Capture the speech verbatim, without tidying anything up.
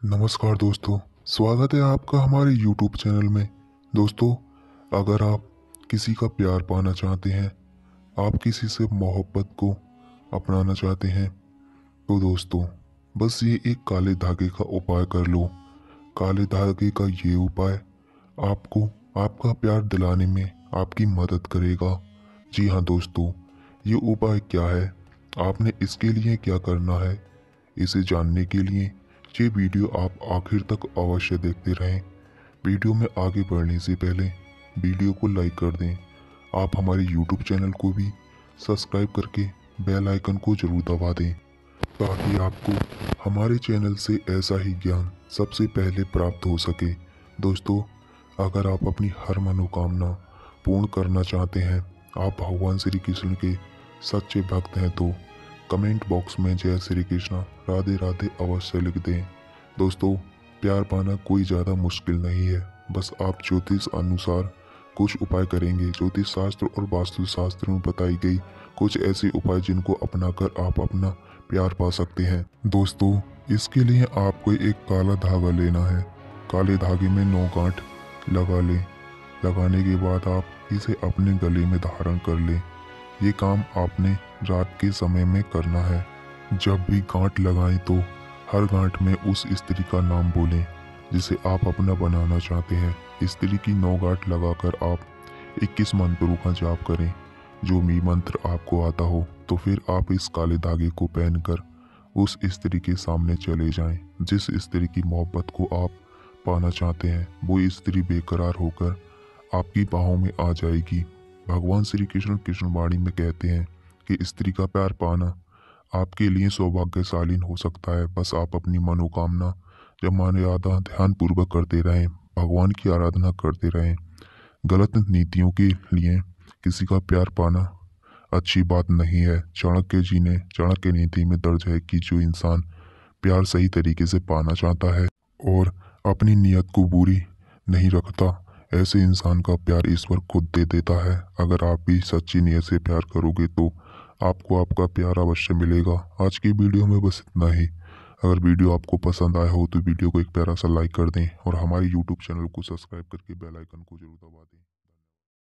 नमस्कार दोस्तों, स्वागत है आपका हमारे यूट्यूब चैनल में। दोस्तों, अगर आप किसी का प्यार पाना चाहते हैं, आप किसी से मोहब्बत को अपनाना चाहते हैं, तो दोस्तों बस ये एक काले धागे का उपाय कर लो। काले धागे का ये उपाय आपको आपका प्यार दिलाने में आपकी मदद करेगा। जी हाँ दोस्तों, ये उपाय क्या है, आपने इसके लिए क्या करना है, इसे जानने के लिए ये वीडियो आप आखिर तक अवश्य देखते रहें। वीडियो में आगे बढ़ने से पहले वीडियो को लाइक कर दें। आप हमारे यूट्यूब चैनल को भी सब्सक्राइब करके बेल आइकन को जरूर दबा दें, ताकि आपको हमारे चैनल से ऐसा ही ज्ञान सबसे पहले प्राप्त हो सके। दोस्तों, अगर आप अपनी हर मनोकामना पूर्ण करना चाहते हैं, आप भगवान श्री कृष्ण के सच्चे भक्त हैं, तो कमेंट बॉक्स में जय श्री कृष्ण राधे राधे अवश्य लिख दें। दोस्तों, प्यार पाना कोई ज़्यादा मुश्किल नहीं है। बस आप ज्योतिष अनुसार कुछ उपाय करेंगे। ज्योतिष शास्त्र और वास्तु शास्त्र में बताई गई कुछ ऐसे उपाय जिनको अपनाकर आप अपना प्यार पा सकते हैं। दोस्तों, इसके लिए आपको एक काला धागा लेना है। काले धागे में नौ गांठ लगा लें। लगाने के बाद आप इसे अपने गले में धारण कर लें। ये काम आपने रात के समय में करना है। जब भी गांठ लगाएं तो हर गांठ में उस स्त्री का नाम बोलें जिसे आप अपना बनाना चाहते हैं। स्त्री की नौ गांठ लगाकर आप इक्कीस मंत्रों का जाप करें, जो भी मंत्र आपको आता हो। तो फिर आप इस काले धागे को पहनकर उस स्त्री के सामने चले जाएं। जिस स्त्री की मोहब्बत को आप पाना चाहते हैं, वो स्त्री बेकरार होकर आपकी बाहों में आ जाएगी। भगवान श्री कृष्ण कृष्णवाणी में कहते हैं कि स्त्री का प्यार पाना आपके लिए सौभाग्यशाली हो सकता है। बस आप अपनी मनोकामना जब मर्यादा ध्यान पूर्वक करते रहें, भगवान की आराधना करते रहें। गलत नीतियों के लिए किसी का प्यार पाना अच्छी बात नहीं है। चाणक्य जी ने चाणक्य नीति में दर्ज है कि जो इंसान प्यार सही तरीके से पाना चाहता है और अपनी नीयत को बुरी नहीं रखता, ऐसे इंसान का प्यार ईश्वर खुद दे देता है। अगर आप भी सच्ची नीयत से प्यार करोगे तो आपको आपका प्यार अवश्य मिलेगा। आज की वीडियो में बस इतना ही। अगर वीडियो आपको पसंद आया हो तो वीडियो को एक प्यारा सा लाइक कर दें और हमारे यूट्यूब चैनल को सब्सक्राइब करके बेल आइकन को जरूर दबा दें।